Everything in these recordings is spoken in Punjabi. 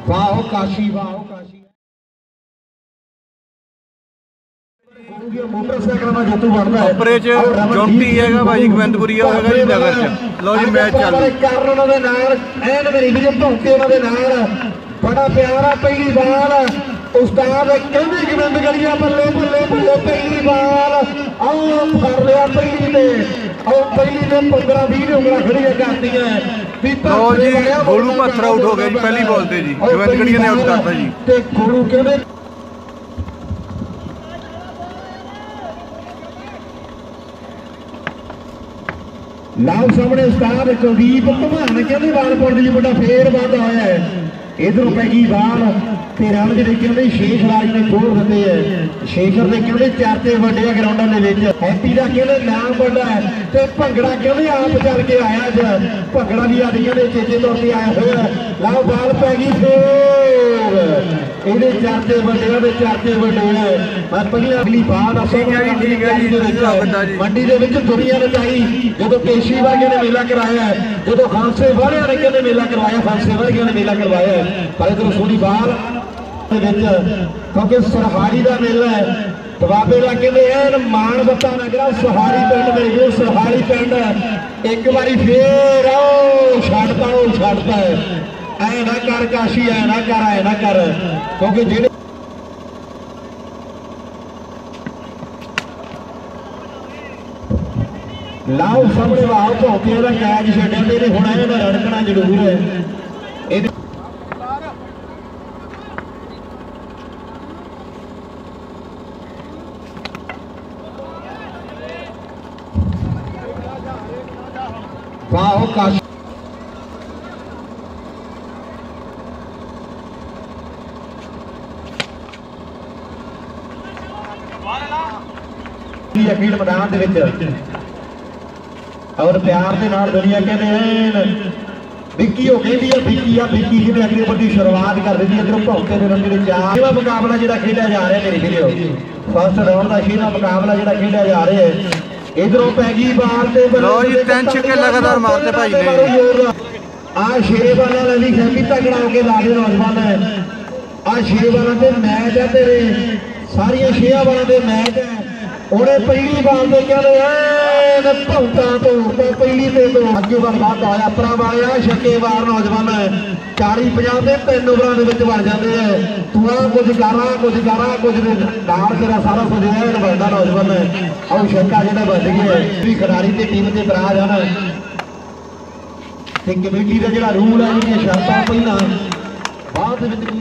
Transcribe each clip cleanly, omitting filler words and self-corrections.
वाह काशी वाह काशी मोटरसाइकिल में जेतू बनता है अपरे च जॉन्टी हैगा भाई गोविंदपुरिया हैगा जी नगर च लो जी मैच चल ਕਰਨ ਉਹਨਾਂ ਦੇ ਨਾਲ ਐਨ ਮੇਰੀ ਵੀਰੇ ਭੌਂਕੇ ਉਹਨਾਂ ਦੇ ਨਾਲ ਬੜਾ ਪਿਆਰਾ ਪਹਿਲੀ ਬਾਲ ਉਸਤਾਦ ਕਹਿੰਦੇ ਗੋਬਿੰਦ ਗਲੀਆ ਬੱਲੇ ਬੱਲੇ ਬੱਲੇ ਪਹਿਲੀ ਬਾਲ ਆਓ ਫੜ ਲਿਆ ਪਹਿਲੀ ਤੇ ਆਓ ਪਹਿਲੀ ਤੇ 15 20 ਉਂਗਲਾਂ ਖੜੀਆਂ ਕਰਤੀਆਂ लो जी गोलू पत्थर आउट हो गया जी पहली बॉल से जी गोविंद गढ़िया ने आउट करता जी ਤੇ ਗੋਲੂ ਕਹਿੰਦੇ ਲਾਓ ਸਾਹਮਣੇ ਉਸਤਾਦ ਕੁਲਦੀਪ ਧਮਾਨ ਕਹਿੰਦੇ ਬਾਲ ਪੁੱਟ ਜੀ ਮੁੰਡਾ ਫੇਰ ਵਾਧਾ ਹੋਇਆ ਹੈ ਇਧਰੋਂ ਪੈ ਗਈ ਬਾਲ ਤੇ ਰਨ ਜਿਹੜੇ ਕਹਿੰਦੇ ਸ਼ੇਖ ਰਾਜ ਨੇ ਖੋਲ ਦਿੱਤੇ ਹੈ ਸ਼ੇਖਰ ਦੇ ਕਹਿੰਦੇ ਚਾਰਤੇ ਵੱਡੇ ਗਰਾਊਂਡਾਂ ਦੇ ਵਿੱਚ ਹੈਪੀ ਦਾ ਕਹਿੰਦੇ ਨਾਮ ਵੱਡਾ ਹੈ ਤੇ ਭੰਗੜਾ ਕਹਿੰਦੇ ਆਪ ਚੱਲ ਕੇ ਆਇਆ ਅੱਜ ਭੰਗੜਾ ਵੀ ਅੱਜ ਕਹਿੰਦੇ ਚੇਚੇ ਤੌਰ ਤੇ ਆਇਆ ਹੋਇਆ ਲਾਓ ਬਾਲ ਪੈ ਗਈ ਫੇਰ ਇਹਦੇ ਚਾਰਤੇ ਵੱਡੇ ਹੈ ਮੈਂ ਪਹਿਲਾਂ ਅਗਲੀ ਬਾਲ ठीक है जी ਮੰਡੀ ਦੇ ਵਿੱਚ ਦੁਨੀਆ ਨੇ ਚਾਹੀ ਜਦੋਂ ਪੇਸ਼ੀ ਵਰਗੇ ਨੇ ਮੇਲਾ ਕਰਾਇਆ ਜਦੋਂ ਖਾਂਸੇ ਵਾਲਿਆਂ ਨੇ ਕਹਿੰਦੇ ਮੇਲਾ ਕਰਵਾਇਆ ਖਾਂਸੇ ਵਰਗਿਆਂ ਨੇ ਮੇਲਾ ਕਰਵਾਇਆ ਪਰ ਇਧਰ ਸੋਹਣੀ ਬਾਲ ਦੇ ਵਿੱਚ ਕਿਉਂਕਿ ਸਰਹਾਰੀ ਦਾ ਮੇਲਾ ਹੈ ਦਬਾਬੇ ਦਾ ਕਹਿੰਦੇ ਐਨ ਮਾਣ ਬੱਤਾ ਨਗਰਾ ਸਰਹਾਰੀ ਪਿੰਡ ਮੇਰੇ ਜੋ ਸਰਹਾਰੀ ਪਿੰਡ ਇੱਕ ਵਾਰੀ ਫੇਰ ਆਓ ਛੱਡਦਾ ਐ ਨਾ ਕਰ ਕਾਸ਼ੀ ਐ ਨਾ ਕਰ ਕਿਉਂਕਿ ਜਿਹੜੇ ਲਾਓ ਸਾਹਮਣੇ ਵਾਹ ਭੌਂਕੇ ਦਾ ਕੈਚ ਛੱਡਿਆ ਤੇ ਇਹਨੇ ਹੁਣ ਇਹਦਾ ਰੜਕਣਾ ਜ਼ਰੂਰ ਹੈ ਇਹਦੇ ਵਾਹ ਕਾਸ਼ ਖੇਡ ਮੈਦਾਨ ਦੇ ਵਿੱਚ और प्यार के नाल दुनिया कहते विक्की हो कहती है विक्की जिन्हें अगली बड़ी शुरुआत कर दी इधरों भौंके के रन जो मुकाबला जो खेलिया जा रहा है मेरी वीडियो फर्स्ट राउंड का छेवां मुकाबला जो खेलिया जा रहा है इधरों पै गई बाल से लगातार मारते भाई ने आ छे बालों वाली खैमी तगड़ा होकर ला दे नौजवान है आ छे बालों के मैच है तेरे सारिया छेया बालों के मैच है ਉਹਨੇ ਪਹਿਲੀ ਬਾਲ ਦੇ ਕਹਿੰਦੇ ਭੌਂਤਾ ਤੋੜਦਾ ਪਹਿਲੀ ਤੇ ਤੋਂ ਅੱਗੇ ਬਰਬਾਦ ਹੋਇਆ ਪਰਾ ਵਾਲਿਆ ਛੱਕੇਵਾਰ ਨੌਜਵਾਨ 40-50 ਦੇ 3 ਓਵਰਾਂ ਦੇ ਵਿੱਚ ਬਣ ਜਾਂਦੇ ਆ ਤੂੰ ਆ ਕੁਝ ਕਰਾਂ ਕੁਝ ਦੇ ਨਾਲ ਤੇਰਾ ਸਾਰਾ ਕੁਝ ਹੈ ਬਣਦਾ ਨੌਜਵਾਨ ਆਉ ਛੱਕਾ ਜਿਹੜਾ ਵੱਜ ਗਿਆ ਵੀ ਖਿਡਾਰੀ ਤੇ ਟੀਮ ਦੇ ਬਰਾਜ ਹਨ ਤੇ ਕਮੇਟੀ ਦਾ ਜਿਹੜਾ ਰੂਲ ਹੈ ਜਿਹੜੀਆਂ ਸ਼ਰਤਾਂ ਪਹਿਲਾਂ ਬਾਅਦ ਦੇ ਵਿੱਚ ਕੀ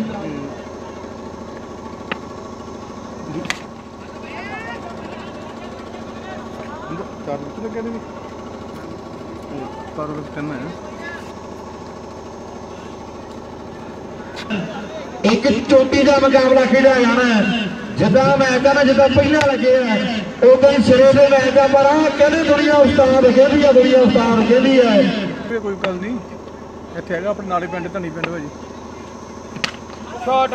एक चोटी का मुकाबला खेड़ा जाना है जिदा मैच है ना जिदा पहला लगे है उदा ही सिरे से मैच है पर कहते दुनिया उस्ताद कहती है कोई गल नहीं इत्थे हैगा अपने नाले पिंड धनी पिंड भाजी शॉट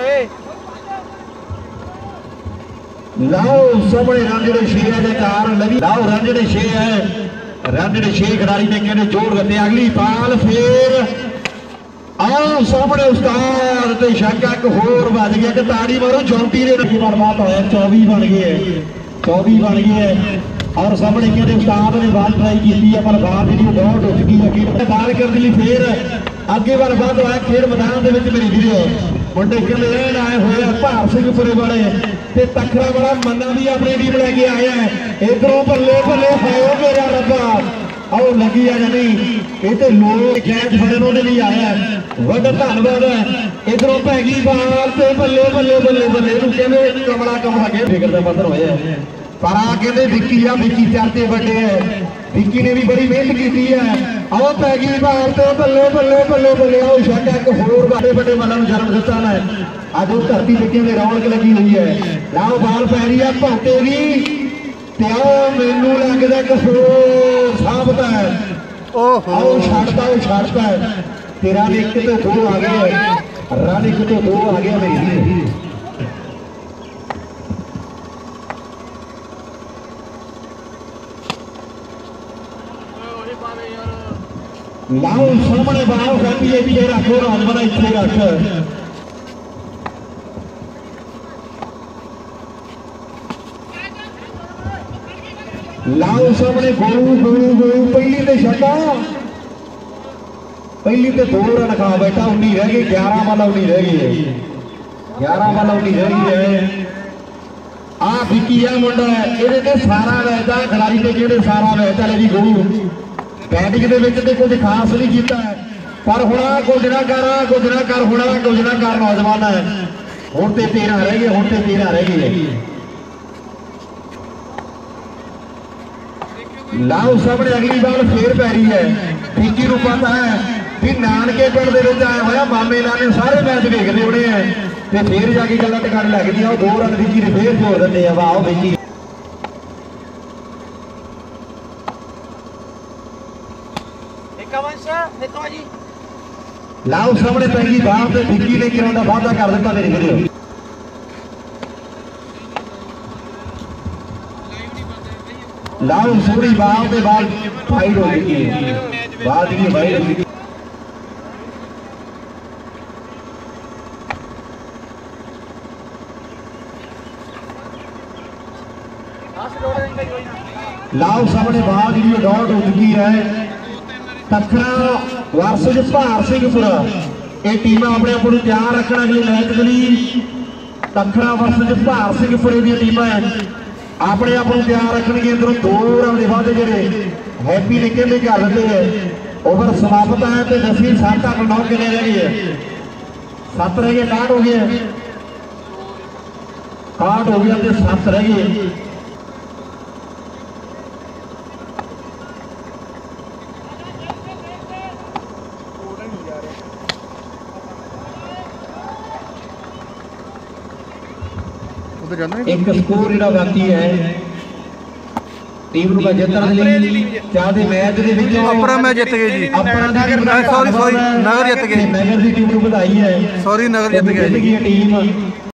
लाओ सामने रन जो छे है कार लगी लाओ रन जो छे है रन जो छे खिडारी ने कहने जोड़ दिते अगली बाल फिर आओ सामने उस्ताद ते छक्का एक होर बज गया कि ताड़ी मारो चौंटी दे बर्बाद होया 24 बन गए है और सामने कहते उस्ताद ने बाल ट्राई की है पर बाल जी बहुत उठ गई है बाल करने लिए फिर अगे बर्बाद होया खेड मैदान के मेरी वीडियो मुंडे कहते रहन आए हुए भार सिंहपुरे वाले ते तखरा वाला मन्ना भी अपनी टीम लैके आया है इधरों बल्ले हाओ मेरा रब्बा आओ लगी है नहीं ये तो लोग कैच फड़न उहदे लिए आया बड़ा धन्यवाद है इधरों पै गई बाल ते बल्ले इहनूं कहंदे कमला के फिकर दा पत्थर होया पर आ कहंदे विक्की चारते बड़े है विक्की ने भी बड़ी मेहनत की है आओ पै गई बाल ते बल्ले आओ छक्का एक होर बड़े बालों नूं जन्म दिता है अज वो धरती विक्कियां दे रौनक लगी हुई है लाओ बाल पै रही है भौंकेगी ते आओ मैनूं लगदा कि होर साबत है आओ छड्डता है तेरा एक तो दो आ गया रन एक तो दो आ गया मेरी लाओ सामने बाल रखी है रखो राजवाना इतने रख ਲਾਓ ਸਾਹਮਣੇ ਗੋਲੂ ਗੋਲੂ ਗੋਲੂ ਪਹਿਲੀ ਤੇ ਛੱਡਾ, ਪਹਿਲੀ ਤੇ 2 ਰਨ ਖਾ ਬੈਠਾ। 19 ਰਹਿ ਗਈ, 11 ਵਾਲਾ 19 ਰਹਿ ਗਈ ਹੈ, 11 ਵਾਲਾ 19 ਰਹਿ ਗਈ ਹੈ। ਆ ਵਿੱਕੀ ਆ ਮੁੰਡਾ ਇਹਦੇ ਤੇ ਸਾਰਾ ਵੈਦਾ ਖਿਡਾਰੀ ਤੇ ਜਿਹੜੇ ਸਾਰਾ ਵੈਦਾ ਲੈ ਜੀ ਗੋਲੂ ਬੈਟਿੰਗ ਦੇ ਵਿੱਚ ਤੇ ਕੁਝ ਖਾਸ ਨਹੀਂ ਕੀਤਾ ਪਰ ਹੁਣ ਕੁਝ ਨਾ ਕਰ ਕੁਝ ਨਾ ਕਰ ਹੁਣ ਕੁਝ ਨਾ ਕਰ ਨੌਜਵਾਨ ਹੈ। ਹੁਣ ਤੇ 13 ਰਹਿ ਗਏ, ਹੁਣ ਤੇ 13 ਰਹਿ ਗਏ। ਲਾਓ ਸਾਹਮਣੇ ਅਗਲੀ ਬਾਲ ਫੇਰ ਪੈ ਰਹੀ ਹੈ। ਵਿੱਕੀ ਨੂੰ ਪਤਾ ਹੈ ਵੀ ਨਾਨਕੇ ਪਿੰਡ ਦੇ ਵਿੱਚ ਆਇਆ ਹੋਇਆ ਮਾਮੇ ਨਾਨੇ ਸਾਰੇ ਮੈਚ ਵੇਖਦੇ ਹੋਣੇ ਆ ਤੇ ਫੇਰ ਜਾ ਕੇ ਗੱਲਾਂ ਟਿਕਾਣੇ ਲੱਗਦੀਆਂ। ਉਹ 2 ਰਨ ਵਿੱਕੀ ਨੇ ਫੇਰ ਜੋੜ ਦਿੰਦੇ ਆ। ਵਾਹ ਵਿੱਕੀ ਲਾਓ ਸਾਹਮਣੇ ਪਹਿਲੀ ਬਾਲ ਤੇ ਵਿੱਕੀ ਨੇ ਕਿਰਾਂ ਦਾ ਵਾਅਦਾ ਕਰ ਦਿੱਤਾ ਮੇਰੇ ਵੀਰੋ। ਲਾਓ ਸੋਹਣੀ ਬਾਲ ਤੇ ਬਾਲ ਫਾਈਟ ਹੋ ਗਈ ਹੈ, ਬਾਲ ਜਿਹੜੀ ਫਾਈਟ ਹੋ ਗਈ। ਲਾਓ ਸਾਹਮਣੇ ਬਾਲ ਜਿਹੜੀ ਡਾਟ ਹੋ ਚੁੱਕੀ ਹੈ। ਤਖੜਾ ਵਰਸਜ ਭਾਰ ਸਿੰਘਪੁਰਾ ਇਹ ਟੀਮਾਂ ਆਪਣੇ ਆਪ ਨੂੰ ਤਿਆਰ ਰੱਖਣ ਅਗਲੇ ਮੈਚ ਦੇ ਲਈ। ਤਖੜਾ ਵਰਸਜ ਭਾਰ ਸਿੰਘਪੁਰੇ ਦੀਆਂ ਟੀਮਾਂ ਆਪਣੇ ਆਪ ਨੂੰ ਤਿਆਰ ਰੱਖਣਗੇ। ਅੰਦਰੋਂ 2 ਓਵਰਾਂ ਦੇ ਬਾਅਦ ਜਿਹੜੇ ਹੈਪੀ ਨੇ ਕਹਿੰਦੇ ਕਰ ਦਿੰਦੇ ਹੈ। ਓਵਰ ਸਮਾਪਤ ਹੈ ਤੇ 10 7 8 9 ਕਿੰਨੇ ਰਹਿ ਗਏ? 7 ਰਹਿ ਗਏ, 61 ਹੋ ਗਏ, 61 ਹੋ ਗਿਆ ਤੇ 7 ਰਹਿ ਗਏ। एक स्कोर ਜਿਹੜਾ ਬਾਕੀ ਹੈ ਟੀਮ ਨੂੰ ਜਿੱਤਣ ਦੇ ਲਈ। ਚਾਹਦੇ ਮੈਚ ਦੇ ਵਿੱਚੋਂ ਆਪਣਾ ਮੈਚ ਜਿੱਤ ਗਏ ਜੀ। ਆਪਣਾ ਸੌਰੀ ਨਗਰ ਜਿੱਤ ਗਏ। ਨਗਰ ਦੀ ਟੀਮ ਨੂੰ ਵਧਾਈ ਹੈ। ਸੌਰੀ ਨਗਰ ਜਿੱਤ ਗਏ ਜੀ ਟੀਮ।